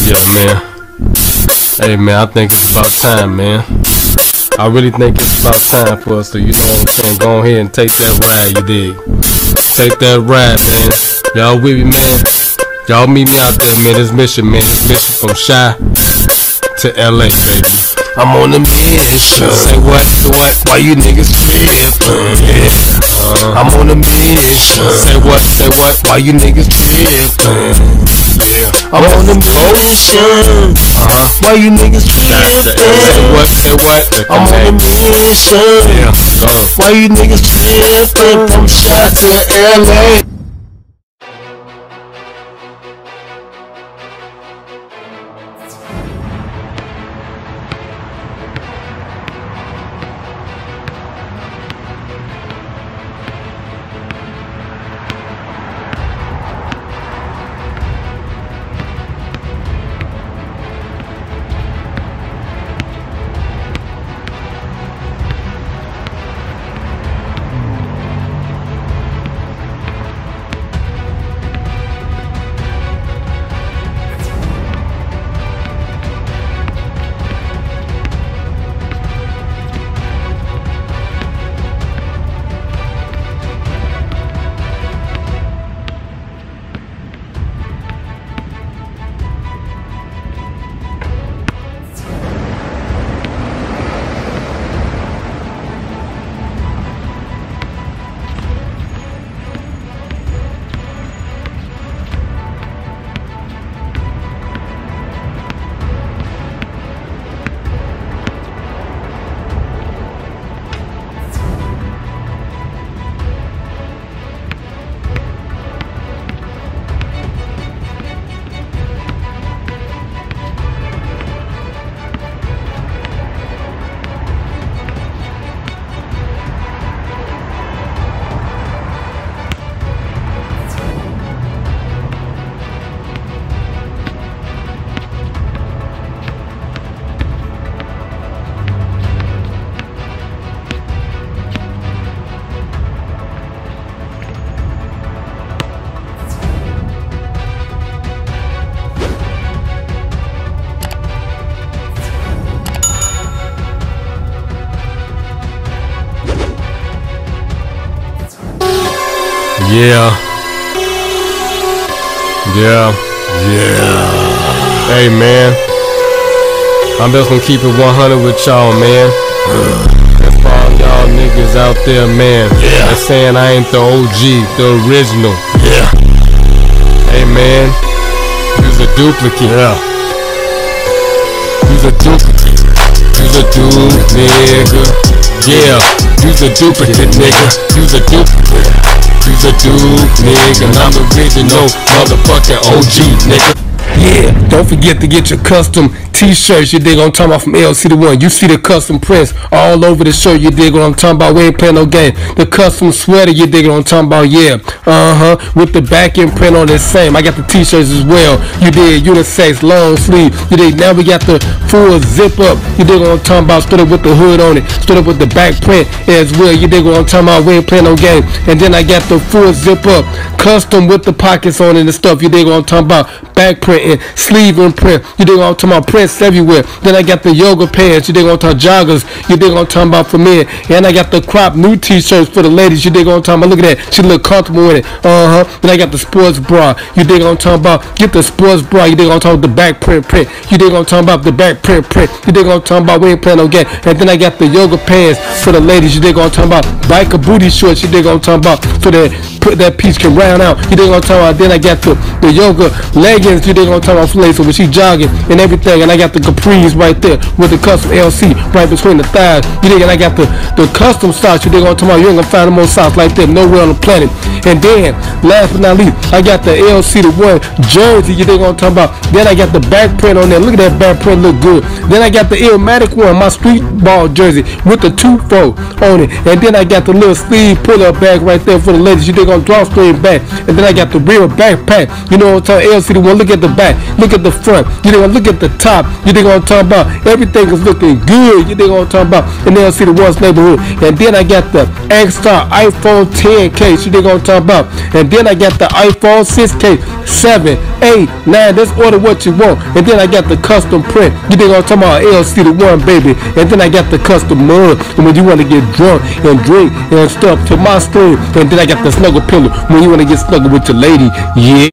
Yeah, man. Hey, man, I think it's about time, man. I really think it's about time for us to, you know what I'm saying, go ahead and take that ride, you dig? Take that ride, man. Y'all with me, man? Y'all meet me out there, man. This mission, man. This mission from Shy to LA, baby. I'm on a mission. Say what? Why you niggas trippin'? Yeah. I'm on a mission. Say what? Why you niggas trippin'? Yeah. I'm on a mission. Why you niggas trippin'? Say what? I'm on a mission. Yeah. Why you niggas trippin'? From Shy to LA. Yeah. Hey, man, I'm just gonna keep it 100 with y'all, man. That's for all y'all niggas out there, man. That's saying I ain't the OG, the original. Hey, man, you's a duplicate. You's a duplicate. You's a dupe, nigga. You's a duplicate, nigga. You's a duplicate. You's a dude, nigga, and I'm the original motherfucking OG, nigga. Yeah, don't forget to get your custom t-shirts, you dig what I'm talking about, from LCDAONE. You see the custom prints all over the shirt, you dig what I'm talking about. We ain't playing no game. The custom sweater, you dig what I'm talking about, with the back end print on the same. I got the t-shirts as well, you dig, unisex, long sleeve, you dig. Now we got the full zip up, you dig what I'm talking about, stood up with the hood on it, stood up with the back print as well, you dig what I'm talking about. We ain't playing no game. And then I got the full zip up, custom with the pockets on it and stuff, you dig what I'm talking about. Back print and sleeve and print, you dig what I'm talking about, prints everywhere. Then I got the yoga pants, you dig what I'm talking about, joggers, you dig what I'm talking about, for men. And I got the crop new t-shirts for the ladies, you dig what I'm talking about. Look at that, she look comfortable with it. Then I got the sports bra, you dig what I'm talking about. Get the sports bra, you dig what I'm talking about, the back print, you dig what I'm talking about, the back print, you dig what I'm talking about. We ain't playing no game. And then I got the yoga pants for the ladies, you dig what I'm talking about. Biker booty shorts, you dig what I'm talking about, so that that piece can round out, you dig what I'm talking about. Then I got the yoga leggings, you dig what I'm talking about, for ladies, so when she jogging and everything. And I got the capris right there with the custom LC right between the thighs, you dig. And I got the custom socks, you dig what I'm talking about. You ain't gonna find no more socks like that nowhere on the planet. And then last but not least, I got the LCDAONE jersey, you dig what I'm talking about. Then I got the back print on there. Look at that back print, look good. Then I got the Illmatic one, my street ball jersey with the 2-4 on it. And then I got the little sleeve pull-up bag right there for the ladies, you dig on drawstring back. And then I got the real backpack, you know what I'm talking about, LCDAONE. Look at the back, look at the front, you know, look at the top, You dig what I'm talking about? Everything is looking good. You dig what I'm talking about? In the LCDAONE's neighborhood. And then I got the extra iPhone 10 case. You dig what I'm talking about? And then I got the iPhone 6 case, 7, 8, 9. Let's order what you want. And then I got the custom print. You dig what I'm talking about? LCDAONE, baby. And then I got the custom mug when you want to get drunk and drink and stuff to my stream. And then I got the snuggle pillow when you want to get snuggle with your lady. Yeah.